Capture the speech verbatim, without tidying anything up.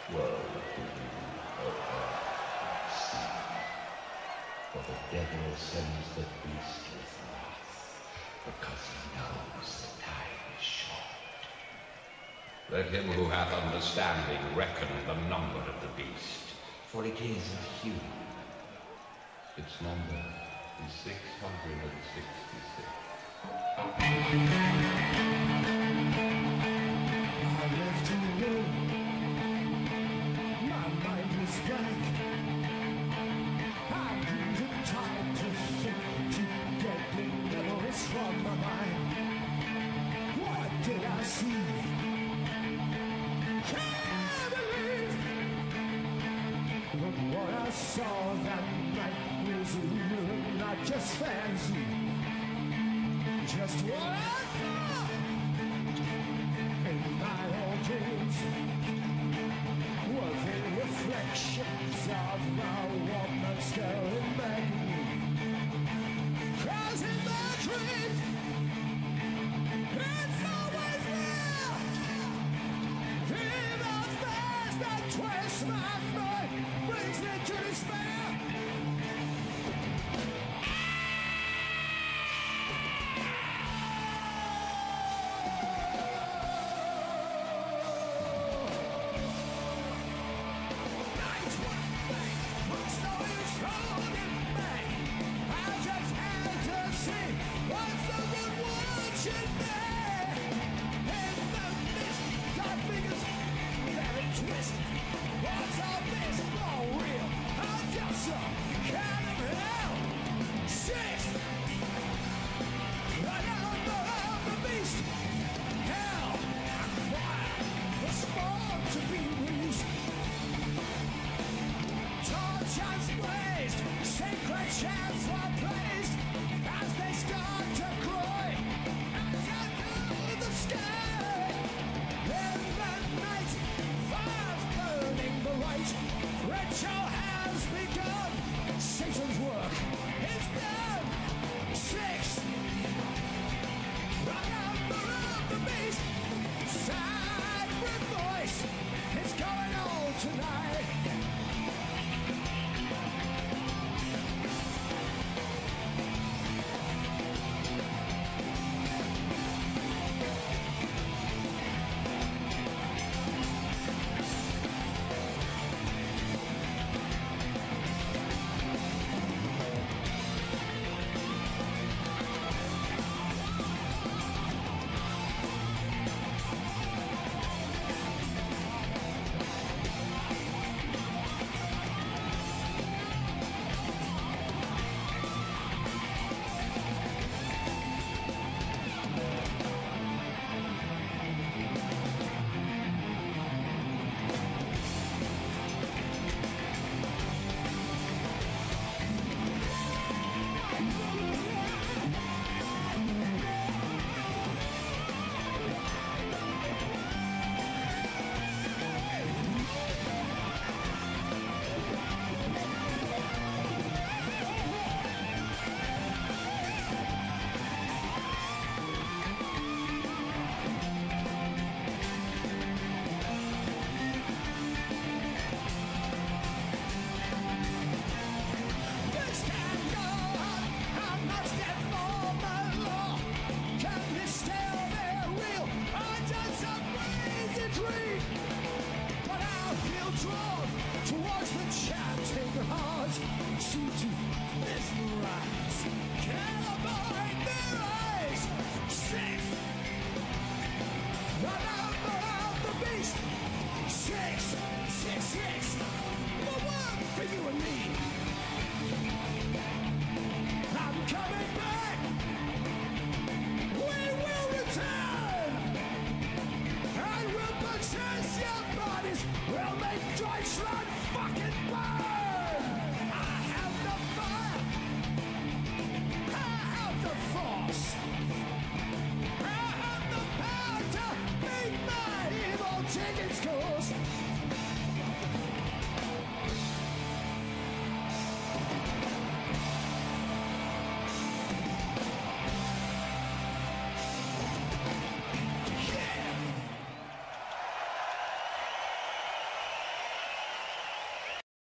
For the devil sends the beast with wrath, because he knows the time is short. Let him who hath understanding reckon the number of the beast. For it is of human. Its number is six hundred sixty-six. I left alone. My mind was blank. I needed time to think, to get the memories from my mind. What did I see? Can't believe that what I saw that night was real, not just fancy. Just what I thought in my own dreams were the reflections of my woman staring back at me. 'Cause in my dreams, it's always there. The face that twists my mind brings me to despair. Towards the chanting heart, seem to mesmerize. Can